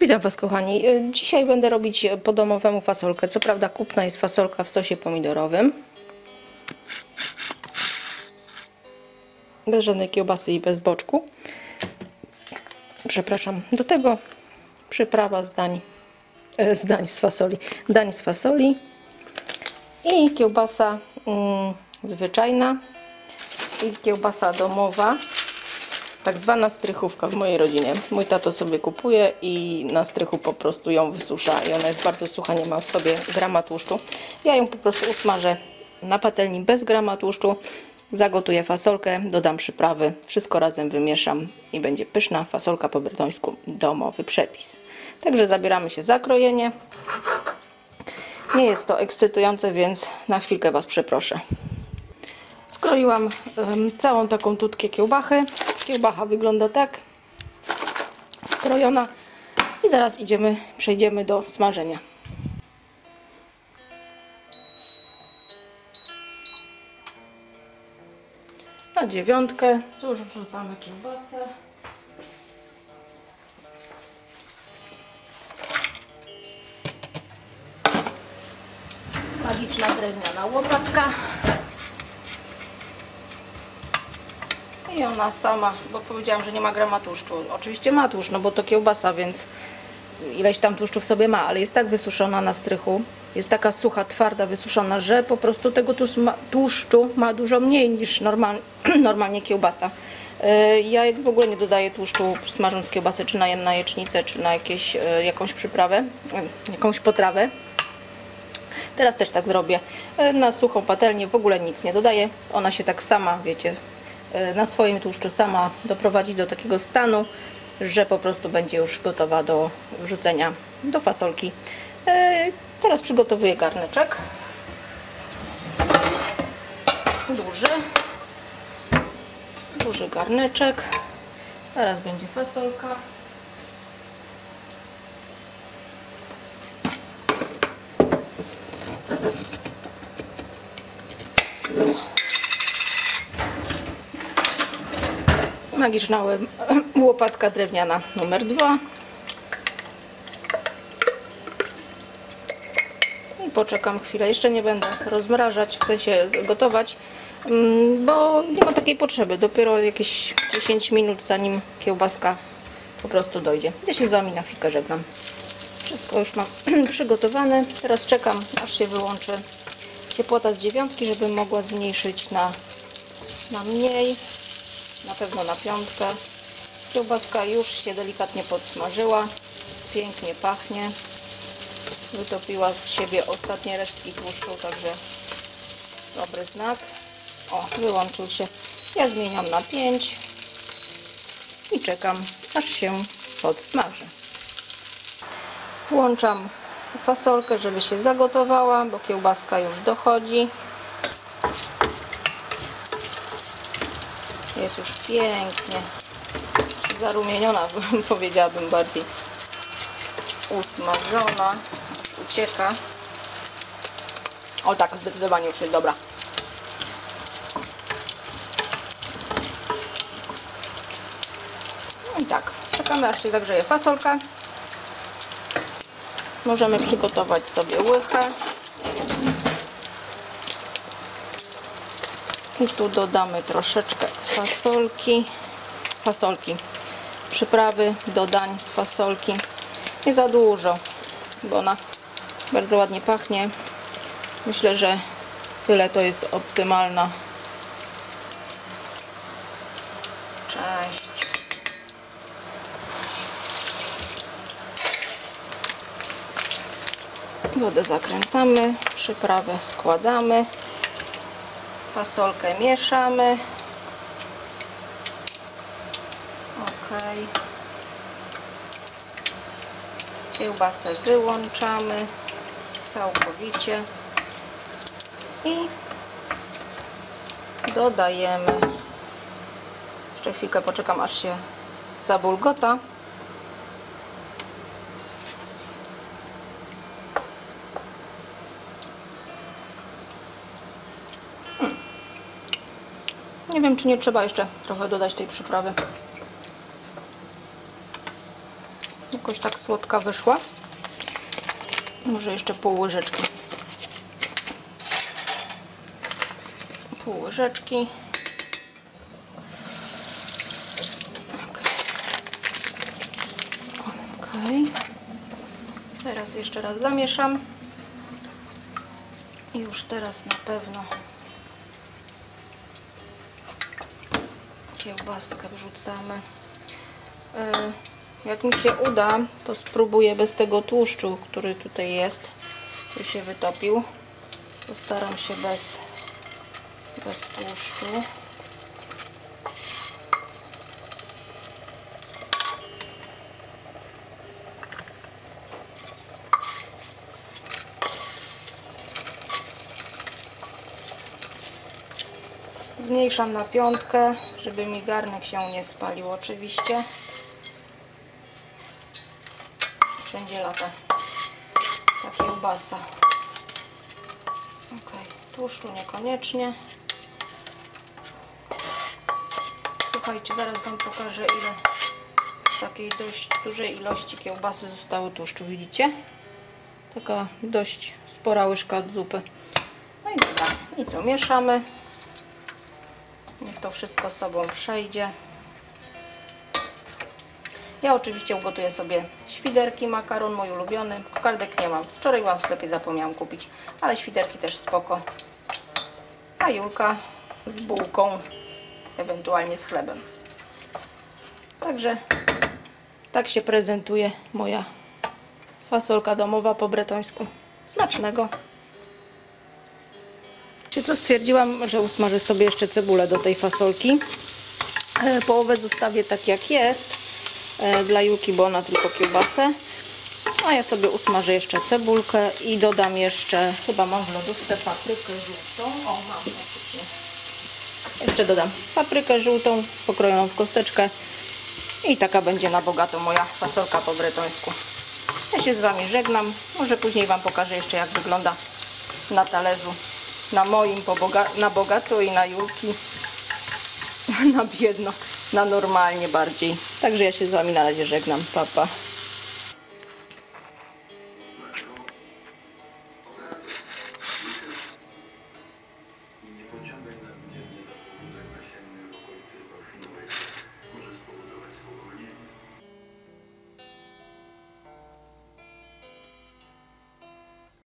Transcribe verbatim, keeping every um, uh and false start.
Witam Was, kochani. Dzisiaj będę robić po domowemu fasolkę. Co prawda kupna jest fasolka w sosie pomidorowym. Bez żadnej kiełbasy i bez boczku. Przepraszam. Do tego przyprawa z dań, z dań z fasoli. Dań z fasoli i kiełbasa mm, zwyczajna i kiełbasa domowa. Tak zwana strychówka w mojej rodzinie. Mój tato sobie kupuje i na strychu po prostu ją wysusza i ona jest bardzo sucha, nie ma w sobie grama tłuszczu. Ja ją po prostu usmażę na patelni bez grama tłuszczu, zagotuję fasolkę, dodam przyprawy, wszystko razem wymieszam i będzie pyszna fasolka po bretońsku, domowy przepis. Także zabieramy się za krojenie. Nie jest to ekscytujące, więc na chwilkę Was przeproszę. Skroiłam um, całą taką tutkę kiełbachy. Kiełbacha wygląda tak, skrojona, i zaraz idziemy, przejdziemy do smażenia. Na dziewiątkę już wrzucamy kiełbasę. Magiczna drewniana łopatka. I ona sama, bo powiedziałam, że nie ma grama tłuszczu. Oczywiście ma tłuszcz, no bo to kiełbasa, więc ileś tam tłuszczu w sobie ma, ale jest tak wysuszona na strychu, jest taka sucha, twarda, wysuszona, że po prostu tego tłuszczu ma dużo mniej niż normal, normalnie kiełbasa. Ja w ogóle nie dodaję tłuszczu smażąc kiełbasę, czy na, na jecznicę, czy na jakieś, jakąś przyprawę, jakąś potrawę. Teraz też tak zrobię. Na suchą patelnię w ogóle nic nie dodaję. Ona się tak sama, wiecie, na swoim tłuszczu sama doprowadzi do takiego stanu, że po prostu będzie już gotowa do wrzucenia do fasolki. Teraz przygotowuję garneczek duży duży garneczek. Teraz będzie fasolka. Magiczna łopatka drewniana numer dwa. I poczekam chwilę. Jeszcze nie będę rozmrażać, w sensie gotować, bo nie ma takiej potrzeby. Dopiero jakieś dziesięć minut, zanim kiełbaska po prostu dojdzie. Ja się z Wami na chwilkę żegnam. Wszystko już mam przygotowane. Teraz czekam, aż się wyłączy ciepłota z dziewiątki, żebym mogła zmniejszyć na, na mniej. Na pewno na piątkę. Kiełbaska już się delikatnie podsmażyła. Pięknie pachnie. Wytopiła z siebie ostatnie resztki tłuszczu, także dobry znak. O, wyłączył się. Ja zmieniam na pięć i czekam, aż się podsmaży. Włączam fasolkę, żeby się zagotowała, bo kiełbaska już dochodzi. Jest już pięknie zarumieniona, powiedziałabym bardziej usmażona, ucieka. O tak, zdecydowanie już jest dobra. No i tak, czekamy, aż się zagrzeje fasolka. Możemy przygotować sobie łychę. I tu dodamy troszeczkę fasolki, fasolki, przyprawy do dań z fasolki. Nie za dużo, bo ona bardzo ładnie pachnie. Myślę, że tyle to jest optymalna część. Wodę zakręcamy, przyprawę składamy. Fasolkę mieszamy. Ok. Kiełbasę wyłączamy całkowicie i dodajemy. Jeszcze chwilkę poczekam, aż się zabulgota. Nie wiem, czy nie trzeba jeszcze trochę dodać tej przyprawy. jakoś tak słodka wyszła. Może jeszcze pół łyżeczki. Pół łyżeczki. Okay. Teraz jeszcze raz zamieszam. I już teraz na pewno kiełbaskę wrzucamy. Jak mi się uda, to spróbuję bez tego tłuszczu, który tutaj jest, tu się wytopił. Postaram się bez, bez tłuszczu. Zmniejszam na piątkę, żeby mi garnek się nie spalił oczywiście. Wszędzie lata ta kiełbasa. Ok, tłuszczu niekoniecznie. Słuchajcie, zaraz Wam pokażę, ile z takiej dość dużej ilości kiełbasy zostało tłuszczu. Widzicie? Taka dość spora łyżka od zupy. No i dobra. I co? Mieszamy. Niech to wszystko z sobą przejdzie. Ja oczywiście ugotuję sobie świderki, makaron mój ulubiony. Kokardek nie mam. Wczoraj byłam w sklepie, zapomniałam kupić, ale świderki też spoko. A Julka z bułką, ewentualnie z chlebem. Także tak się prezentuje moja fasolka domowa po bretońsku. Smacznego! Co stwierdziłam, że usmażę sobie jeszcze cebulę do tej fasolki. Połowę zostawię tak jak jest dla Julki, bo ona tylko kiełbasę. A ja sobie usmażę jeszcze cebulkę i dodam jeszcze, chyba mam w lodówce, paprykę żółtą. O, mam faktycznie. Jeszcze dodam paprykę żółtą, pokrojoną w kosteczkę. I taka będzie na bogato moja fasolka po bretońsku. Ja się z Wami żegnam. Może później Wam pokażę jeszcze, jak wygląda na talerzu. Na moim po boga na bogato i na Julki na biedno, na normalnie bardziej. Także ja się z Wami na razie żegnam. Pa, pa.